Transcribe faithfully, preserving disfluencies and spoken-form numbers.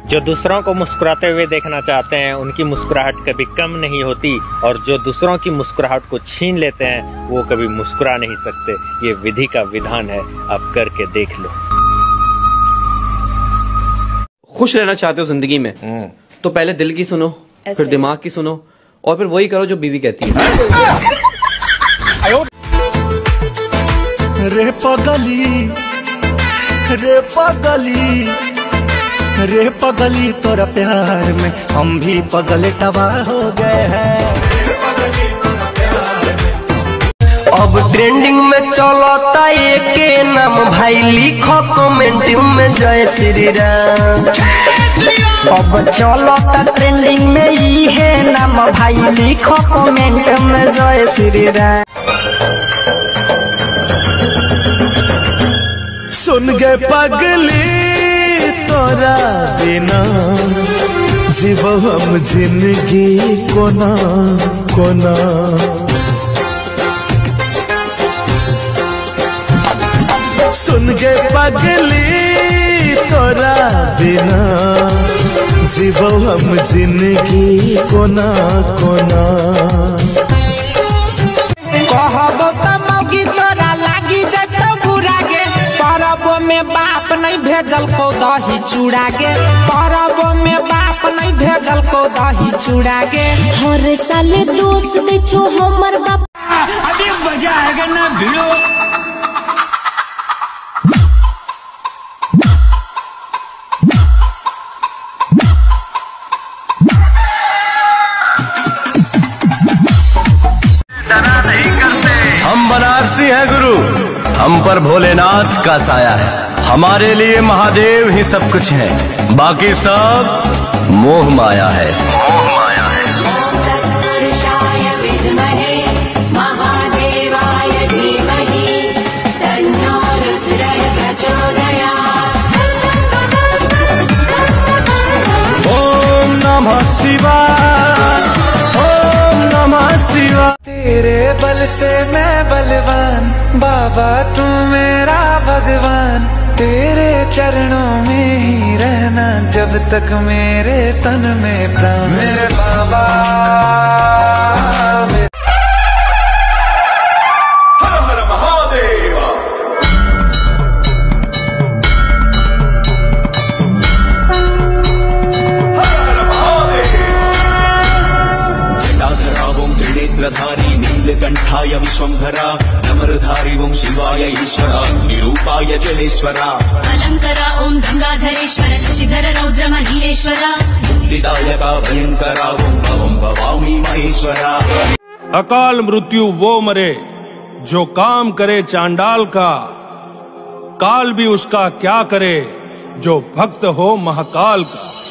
जो दूसरों को मुस्कुराते हुए देखना चाहते हैं उनकी मुस्कुराहट कभी कम नहीं होती, और जो दूसरों की मुस्कुराहट को छीन लेते हैं वो कभी मुस्कुरा नहीं सकते। ये विधि का विधान है, आप करके देख लो। खुश रहना चाहते हो जिंदगी में तो पहले दिल की सुनो, फिर दिमाग की सुनो, और फिर वही करो जो बीवी कहती है। रे पगली रे पगली रे पगली तोरा प्यार में हम भी पगले तबाह हो गए हैं। अब ट्रेंडिंग में चलता एक नाम भाई, लिखो कमेंट में जय श्री राम। अब चलता ट्रेंडिंग में ही है नाम भाई, लिखो कमेंट में जय श्री राम। सुन गए पगली तोरा बिना जीव हम जिंदगी कोना कोना। सुन गए पगली तोरा बिना जीव हम जिंदगी कोना कोना। कहब तमगी तोरा लागी जत बुरा गे, परब में बाप नहीं भेजल को दही चूड़ा गे, परब में बाप नहीं भेजल को दही चूड़ा गे। हर साल दोस्त दे छो हमर बाप, अभी मजा आएगा ना भिड़ो। हम बनारसी हैं गुरु, हम पर भोलेनाथ का साया है। हमारे लिए महादेव ही सब कुछ है, बाकी सब मोह माया है। मोह माया है। ओम नमः शिवाय, ओम नमः शिवाय। तेरे बल से मैं बलवान, बाबा तू मेरा भगवान। तेरे चरणों में ही रहना जब तक मेरे तन में प्राण। मेरे बाबा मेरे... हर हर महादेव। हर हर महादेव। जटाधरा ओं त्रिनेत्रधारी नीलकंठाय विश्वंभरा, नमरधारी ओं शिवाय ईश्वरा, निरूपाय जलेश्वरा। अलंकरा ओं गंगाधरेश्वर, शशिधर रौद्र महीलेश्वरा, मुक्तिदायका भयंकरा ओं भवं भवामि महेश्वरा। अकाल मृत्यु वो मरे जो काम करे चांडाल का, काल भी उसका क्या करे जो भक्त हो महाकाल का।